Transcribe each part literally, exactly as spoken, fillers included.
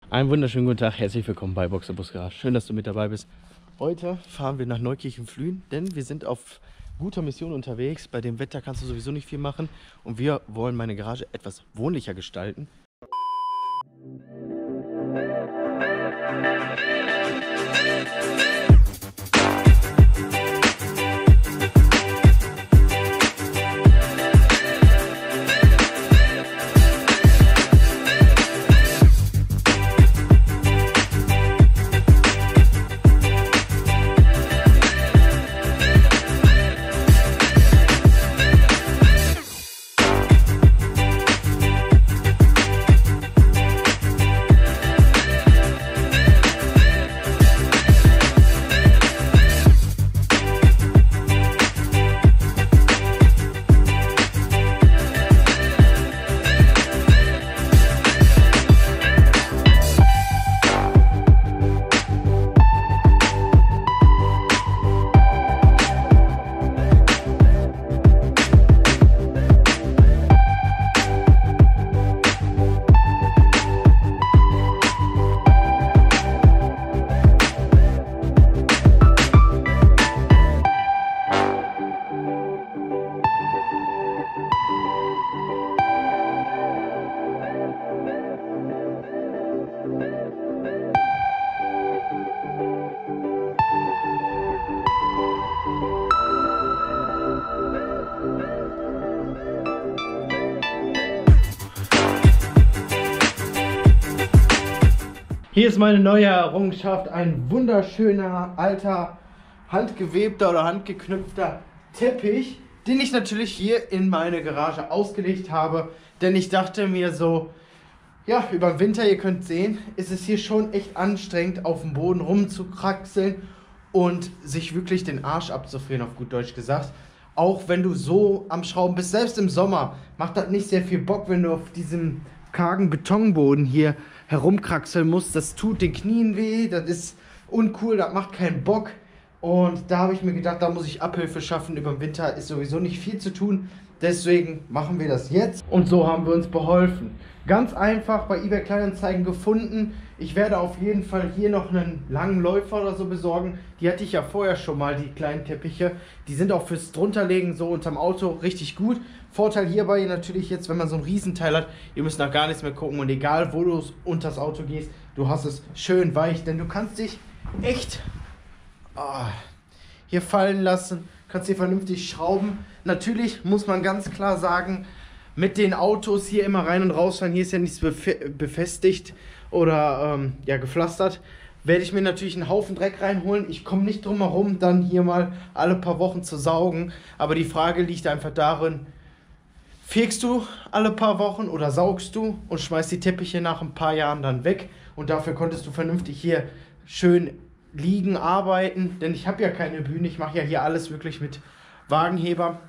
Einen wunderschönen guten Tag, herzlich willkommen bei Boxer Bus Garage. Schön, dass du mit dabei bist. Heute fahren wir nach Neukirchen-Flühen, denn wir sind auf guter Mission unterwegs. Bei dem Wetter kannst du sowieso nicht viel machen und wir wollen meine Garage etwas wohnlicher gestalten. Hier ist meine neue Errungenschaft, ein wunderschöner, alter, handgewebter oder handgeknüpfter Teppich, den ich natürlich hier in meine Garage ausgelegt habe, denn ich dachte mir so, ja, über den Winter, ihr könnt sehen, ist es hier schon echt anstrengend, auf dem Boden rumzukraxeln und sich wirklich den Arsch abzufrieren, auf gut Deutsch gesagt. Auch wenn du so am Schrauben bist, selbst im Sommer, macht das nicht sehr viel Bock, wenn du auf diesem kargen Betonboden hier herumkraxeln musst. Das tut den Knien weh, das ist uncool, das macht keinen Bock. Und da habe ich mir gedacht, da muss ich Abhilfe schaffen. Über den Winter ist sowieso nicht viel zu tun. Deswegen machen wir das jetzt. Und so haben wir uns beholfen. Ganz einfach bei eBay Kleinanzeigen gefunden. Ich werde auf jeden Fall hier noch einen langen Läufer oder so besorgen. Die hatte ich ja vorher schon mal, die kleinen Teppiche. Die sind auch fürs Drunterlegen so unterm Auto richtig gut. Vorteil hierbei natürlich jetzt, wenn man so ein Riesenteil hat, ihr müsst nach gar nichts mehr gucken. Und egal, wo du unters Auto gehst, du hast es schön weich. Denn du kannst dich echt oh, hier fallen lassen. Kannst hier vernünftig schrauben. Natürlich muss man ganz klar sagen, mit den Autos hier immer rein und rausfahren, hier ist ja nichts befestigt oder ähm, ja, gepflastert, werde ich mir natürlich einen Haufen Dreck reinholen. Ich komme nicht drum herum, dann hier mal alle paar Wochen zu saugen. Aber die Frage liegt einfach darin, fegst du alle paar Wochen oder saugst du und schmeißt die Teppiche nach ein paar Jahren dann weg. Und dafür konntest du vernünftig hier schön liegen, arbeiten. Denn ich habe ja keine Bühne, ich mache ja hier alles wirklich mit Wagenheber.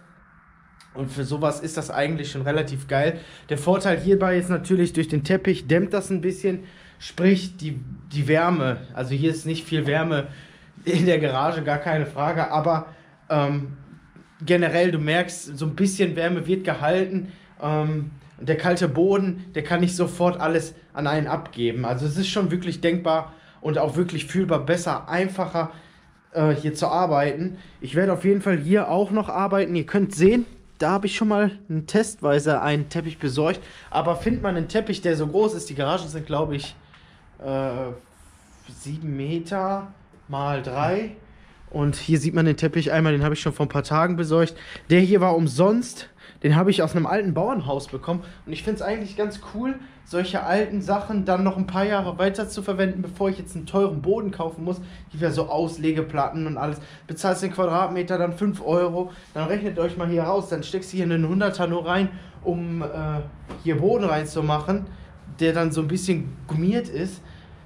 Und für sowas ist das eigentlich schon relativ geil. Der Vorteil hierbei ist natürlich, durch den Teppich dämmt das ein bisschen, sprich die, die Wärme. Also hier ist nicht viel Wärme in der Garage, gar keine Frage, aber ähm, generell, du merkst, so ein bisschen Wärme wird gehalten. Ähm, der kalte Boden, der kann nicht sofort alles an einen abgeben. Also es ist schon wirklich denkbar und auch wirklich fühlbar besser, einfacher äh, hier zu arbeiten. Ich werde auf jeden Fall hier auch noch arbeiten. Ihr könnt sehen, da habe ich schon mal einen testweise einen Teppich besorgt. Aber findet man einen Teppich, der so groß ist, die Garagen sind, glaube ich, äh, sieben Meter mal drei. Und hier sieht man den Teppich einmal, den habe ich schon vor ein paar Tagen besorgt. Der hier war umsonst. Den habe ich aus einem alten Bauernhaus bekommen. Und ich finde es eigentlich ganz cool, solche alten Sachen dann noch ein paar Jahre weiter zu verwenden, bevor ich jetzt einen teuren Boden kaufen muss. Hier wäre so Auslegeplatten und alles. Bezahlst den Quadratmeter dann fünf Euro. Dann rechnet euch mal hier raus. Dann steckst du hier einen Hunderter nur rein, um äh, hier Boden reinzumachen, der dann so ein bisschen gummiert ist.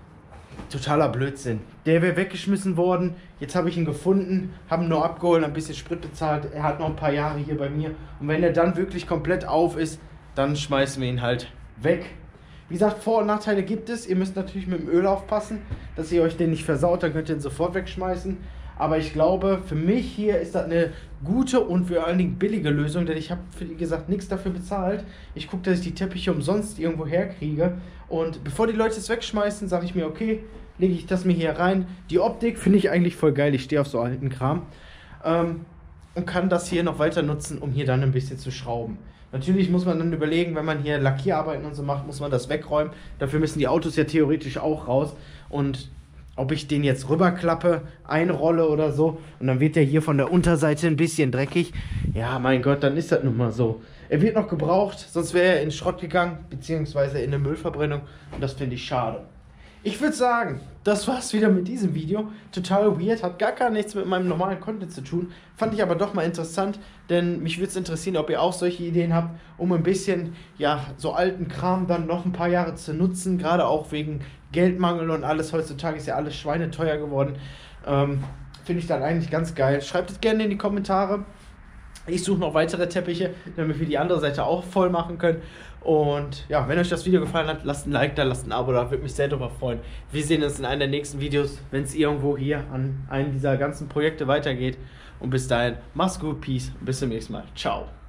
Totaler Blödsinn. Der wäre weggeschmissen worden. Jetzt habe ich ihn gefunden, habe ihn nur abgeholt, ein bisschen Sprit bezahlt. Er hat noch ein paar Jahre hier bei mir. Und wenn er dann wirklich komplett auf ist, dann schmeißen wir ihn halt weg. Wie gesagt, Vor- und Nachteile gibt es. Ihr müsst natürlich mit dem Öl aufpassen, dass ihr euch den nicht versaut. Dann könnt ihr ihn sofort wegschmeißen. Aber ich glaube, für mich hier ist das eine gute und vor allen Dingen billige Lösung, denn ich habe, wie gesagt, nichts dafür bezahlt. Ich gucke, dass ich die Teppiche umsonst irgendwo herkriege. Und bevor die Leute es wegschmeißen, sage ich mir, okay, lege ich das mir hier rein. Die Optik finde ich eigentlich voll geil. Ich stehe auf so alten Kram. Ähm, und kann das hier noch weiter nutzen, um hier dann ein bisschen zu schrauben. Natürlich muss man dann überlegen, wenn man hier Lackierarbeiten und so macht, muss man das wegräumen. Dafür müssen die Autos ja theoretisch auch raus. Und ob ich den jetzt rüberklappe, einrolle oder so, und dann wird der hier von der Unterseite ein bisschen dreckig. Ja, mein Gott, dann ist das nun mal so. Er wird noch gebraucht, sonst wäre er in Schrott gegangen, beziehungsweise in eine Müllverbrennung. Und das finde ich schade. Ich würde sagen, das war's wieder mit diesem Video. Total weird, hat gar, gar nichts mit meinem normalen Content zu tun. Fand ich aber doch mal interessant, denn mich würde es interessieren, ob ihr auch solche Ideen habt, um ein bisschen, ja, so alten Kram dann noch ein paar Jahre zu nutzen. Gerade auch wegen Geldmangel und alles. Heutzutage ist ja alles schweineteuer geworden. Ähm, Finde ich dann eigentlich ganz geil. Schreibt es gerne in die Kommentare. Ich suche noch weitere Teppiche, damit wir die andere Seite auch voll machen können. Und ja, wenn euch das Video gefallen hat, lasst ein Like da, lasst ein Abo da, würde mich sehr darüber freuen. Wir sehen uns in einem der nächsten Videos, wenn es irgendwo hier an einem dieser ganzen Projekte weitergeht. Und bis dahin, macht's gut, Peace und bis zum nächsten Mal. Ciao.